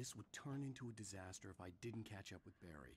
this would turn into a disaster if I didn't catch up with Barry.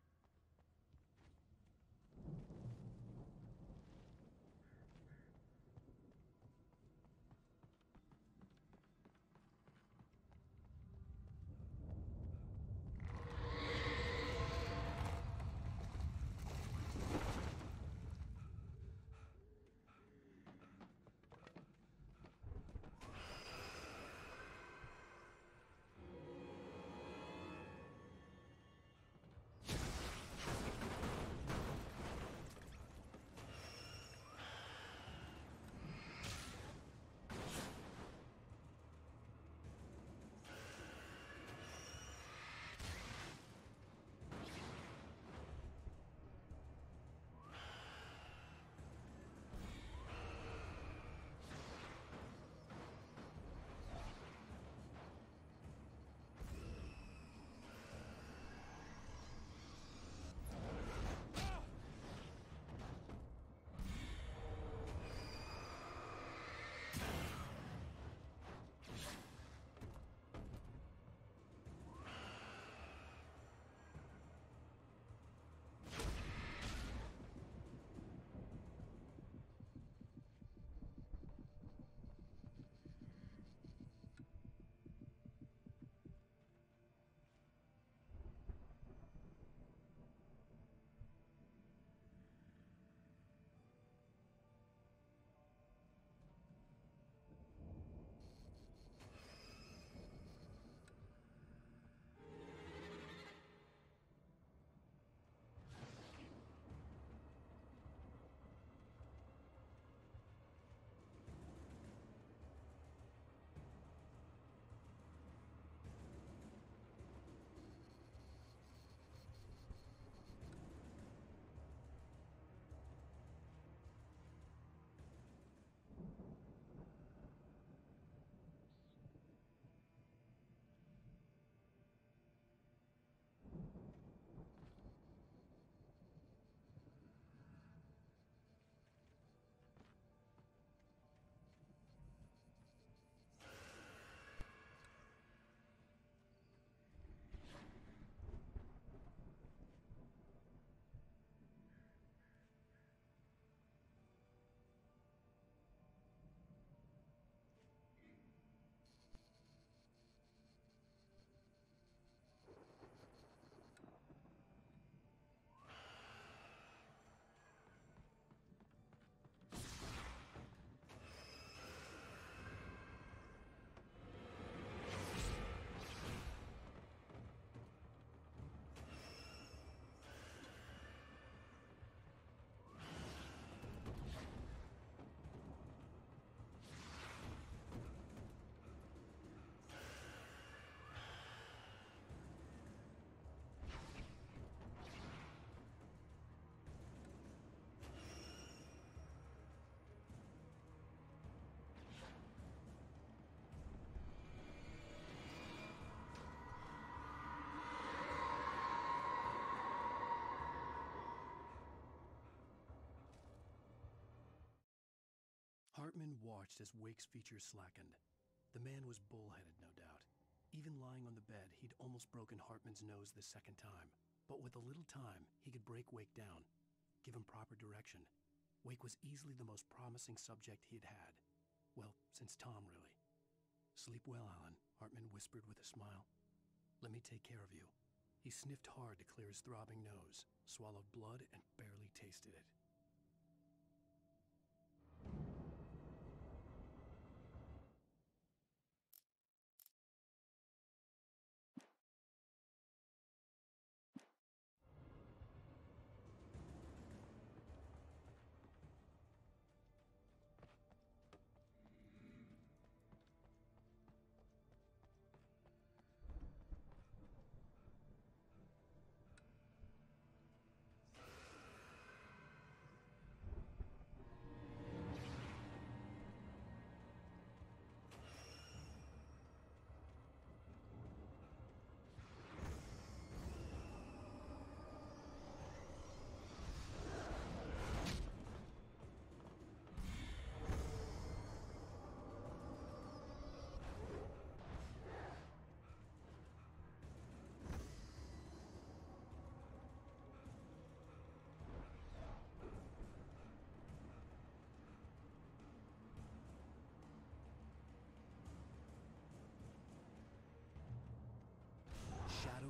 Hartman watched as Wake's features slackened. The man was bullheaded, no doubt. Even lying on the bed, he'd almost broken Hartman's nose the second time. But with a little time, he could break Wake down, give him proper direction. Wake was easily the most promising subject he had had. Well, since Tom, really. "Sleep well, Alan," Hartman whispered with a smile. "Let me take care of you." He sniffed hard to clear his throbbing nose, swallowed blood, and barely tasted it.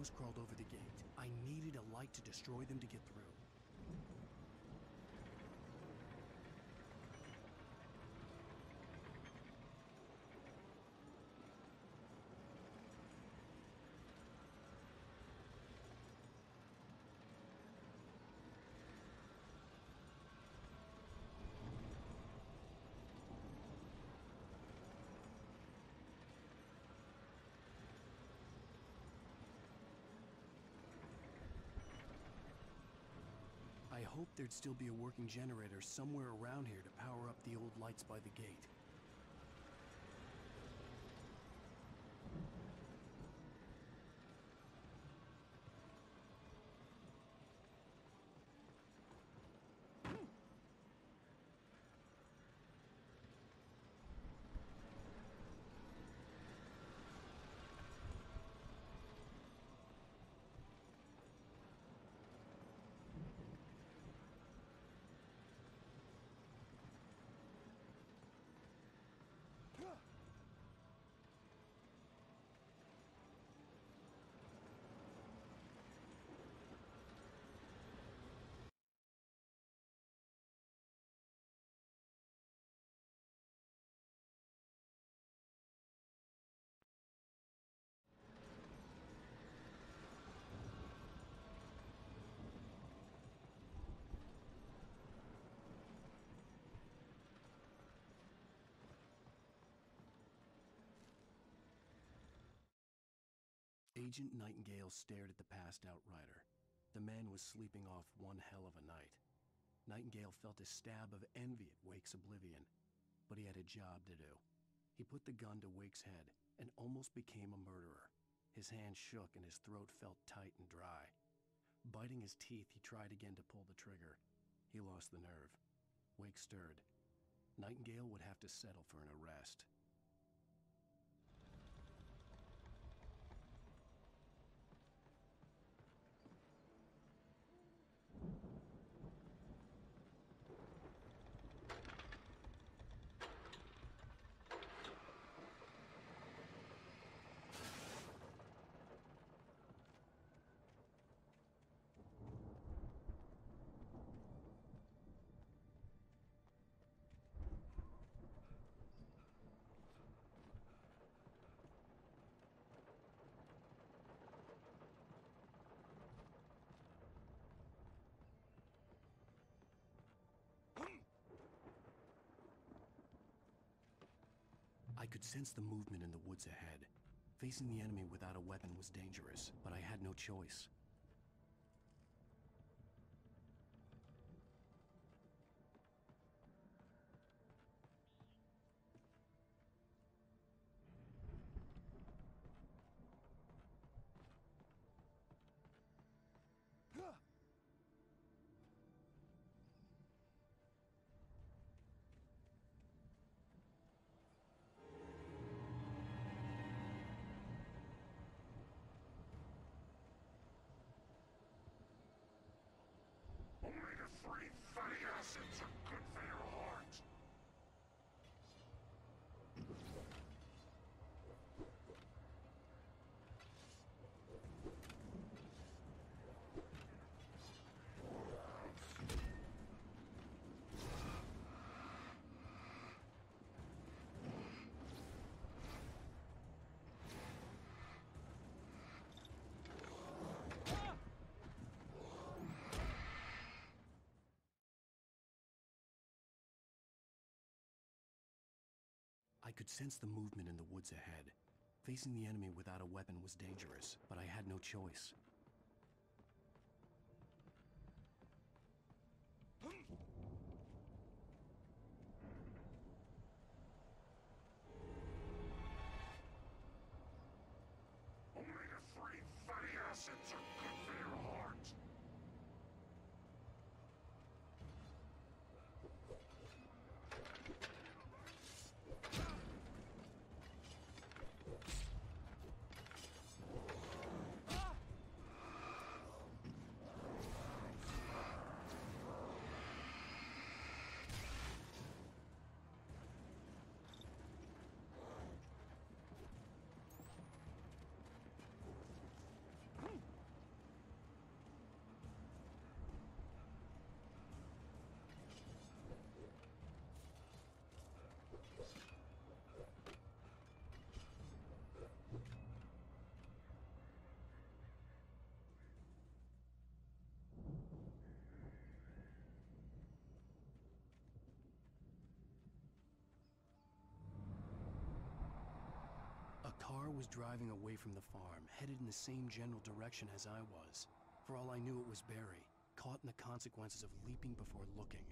shadows crawled over the gate. I needed a light to destroy them to get through. I hoped there'd still be a working generator somewhere around here to power up the old lights by the gate. Agent Nightingale stared at the passed-out rider. The man was sleeping off one hell of a night. Nightingale felt a stab of envy at Wake's oblivion, but he had a job to do. He put the gun to Wake's head and almost became a murderer. His hand shook and his throat felt tight and dry. Biting his teeth, he tried again to pull the trigger. He lost the nerve. Wake stirred. Nightingale would have to settle for an arrest. I could sense the movement in the woods ahead. Facing the enemy without a weapon was dangerous, but I had no choice. I could sense the movement in the woods ahead. Facing the enemy without a weapon was dangerous, but I had no choice. car was driving away from the farm, headed in the same general direction as I was. For all I knew, it was Barry, caught in the consequences of leaping before looking.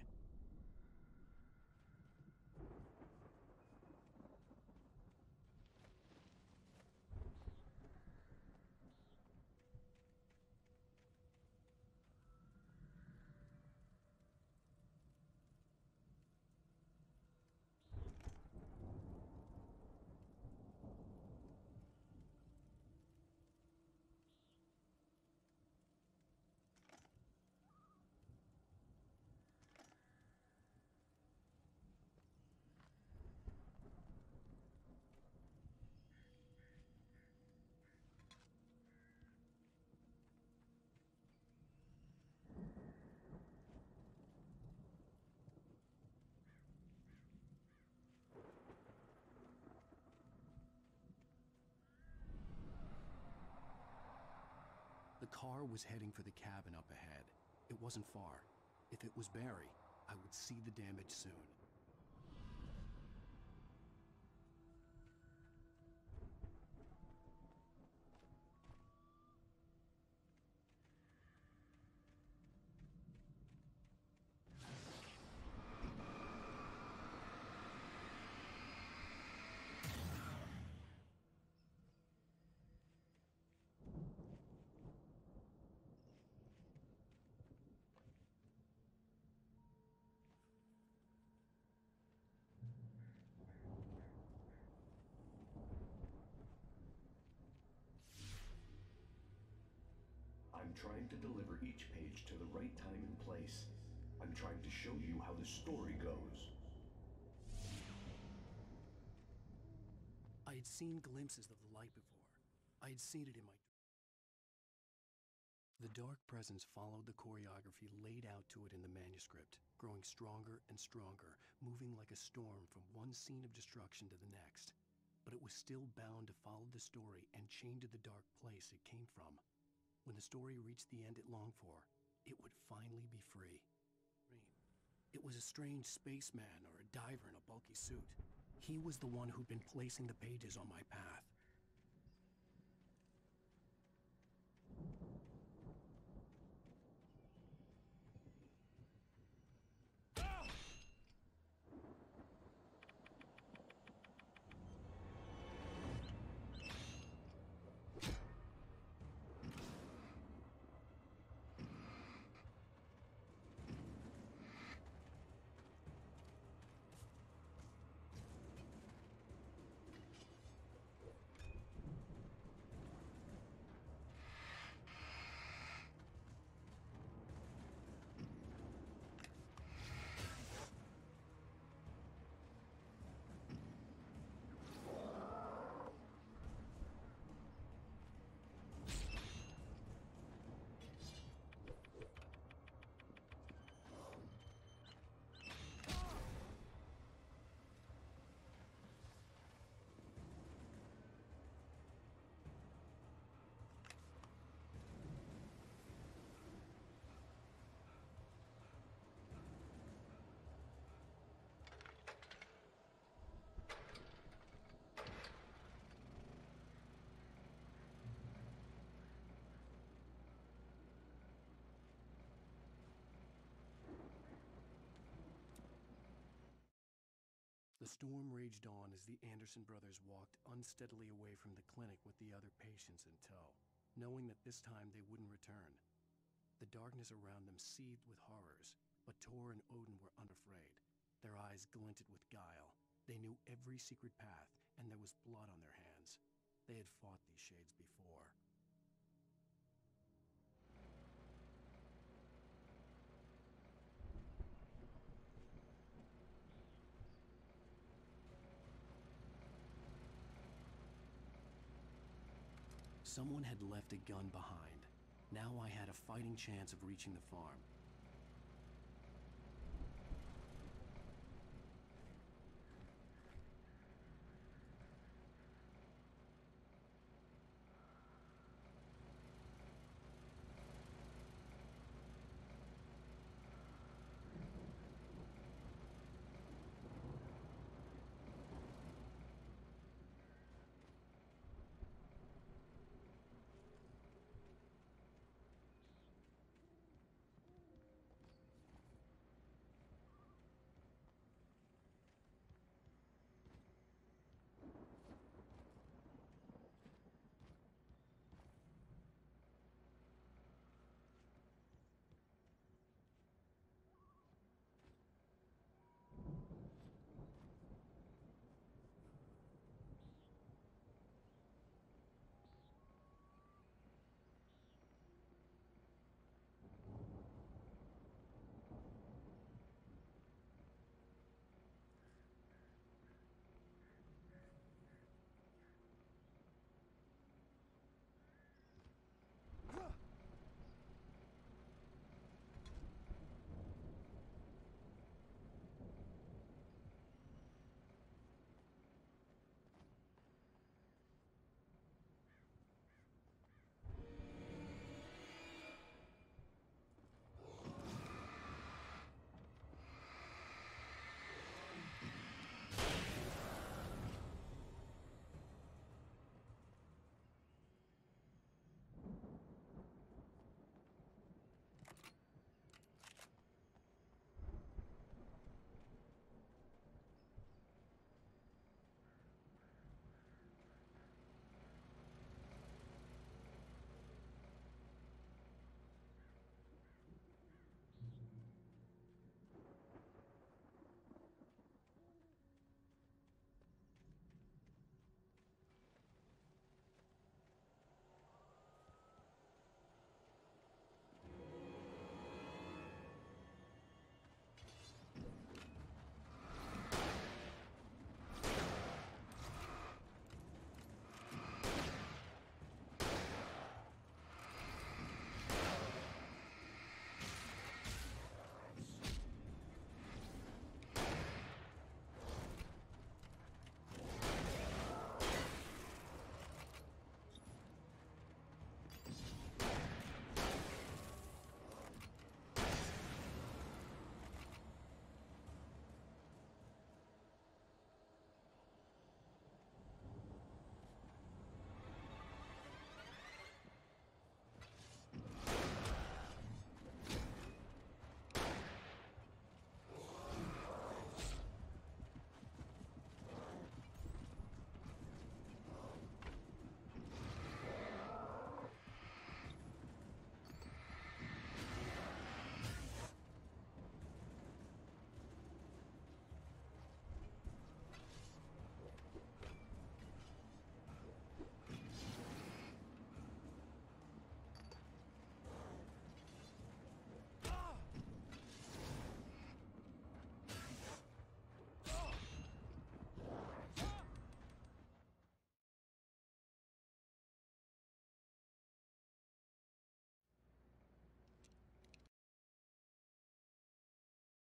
The car was heading for the cabin up ahead. It wasn't far. If it was Barry, I would see the damage soon. I'm trying to deliver each page to the right time and place. I'm trying to show you how the story goes. I had seen glimpses of the light before. I had seen it in my The dark presence followed the choreography laid out to it in the manuscript, growing stronger and stronger, moving like a storm from one scene of destruction to the next. But it was still bound to follow the story and chained to the dark place it came from. When the story reached the end it longed for, it would finally be free. It was a strange spaceman or a diver in a bulky suit. He was the one who'd been placing the pages on my path. The storm raged on as the Anderson brothers walked unsteadily away from the clinic with the other patients in tow, knowing that this time they wouldn't return. The darkness around them seethed with horrors, but Tor and Odin were unafraid. Their eyes glinted with guile. They knew every secret path, and there was blood on their hands. They had fought these shades before. Someone had left a gun behind. Now I had a fighting chance of reaching the farm,